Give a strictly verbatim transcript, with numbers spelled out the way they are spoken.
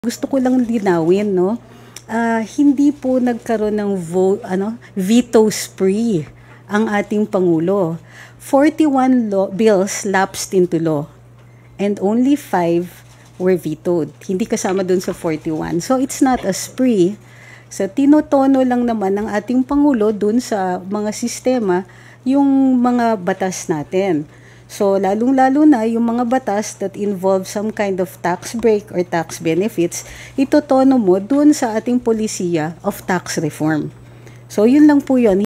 Gusto ko lang linawin, no? Uh, hindi po nagkaroon ng vo, ano, veto spree ang ating Pangulo. forty-one law, bills lapsed into law and only five were vetoed. Hindi kasama dun sa forty-one. So it's not a spree. So tinotono lang naman ng ating Pangulo dun sa mga sistema yung mga batas natin. So, lalong-lalo na yung mga batas that involve some kind of tax break or tax benefits, itotono mo dun sa ating polisiya of tax reform. So, yun lang po yun.